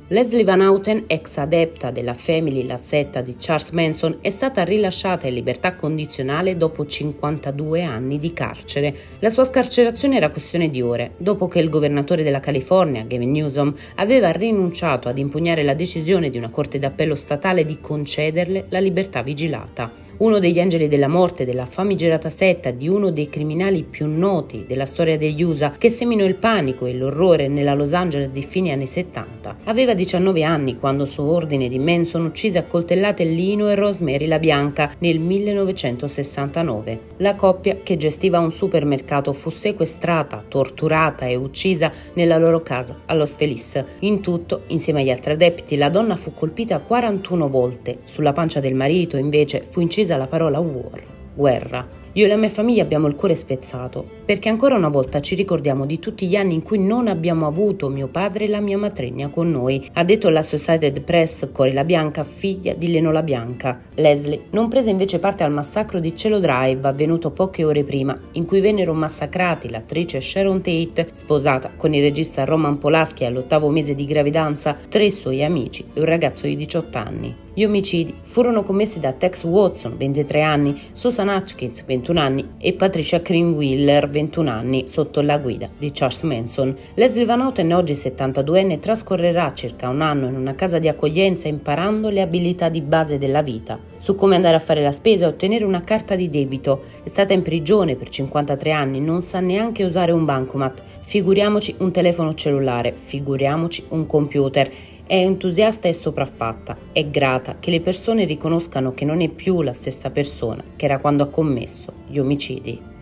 Leslie Van Houten, ex adepta della Family, la setta di Charles Manson, è stata rilasciata in libertà condizionale dopo 52 anni di carcere. La sua scarcerazione era questione di ore, dopo che il governatore della California, Gavin Newsom, aveva rinunciato ad impugnare la decisione di una corte d'appello statale di concederle la libertà vigilata. Uno degli angeli della morte della famigerata setta di uno dei criminali più noti della storia degli USA, che seminò il panico e l'orrore nella Los Angeles di fine anni 70. Aveva 19 anni quando, su ordine di Manson, uccise a coltellate Lino e Rosemary LaBianca nel 1969. La coppia, che gestiva un supermercato, fu sequestrata, torturata e uccisa nella loro casa a Los Feliz. In tutto, insieme agli altri adepti, la donna fu colpita 41 volte. Sulla pancia del marito, invece, fu incisa la parola war, guerra. Io e la mia famiglia abbiamo il cuore spezzato, perché ancora una volta ci ricordiamo di tutti gli anni in cui non abbiamo avuto mio padre e la mia matrigna con noi, ha detto all'Associated Press Cory LaBianca, figlia di Leno LaBianca. Leslie non prese invece parte al massacro di Cielo Drive, avvenuto poche ore prima, in cui vennero massacrati l'attrice Sharon Tate, sposata con il regista Roman Polanski all'8° mese di gravidanza, 3 suoi amici e un ragazzo di 18 anni. Gli omicidi furono commessi da Tex Watson, 23 anni, Susan Hutchins, 21 anni e Patricia Krenwiller, 21 anni, sotto la guida di Charles Manson. Leslie Van Houten, oggi 72enne, trascorrerà circa un anno in una casa di accoglienza imparando le abilità di base della vita, su come andare a fare la spesa e ottenere una carta di debito. È stata in prigione per 53 anni, non sa neanche usare un bancomat, figuriamoci un telefono cellulare, figuriamoci un computer. È entusiasta e sopraffatta, è grata che le persone riconoscano che non è più la stessa persona che era quando ha commesso gli omicidi.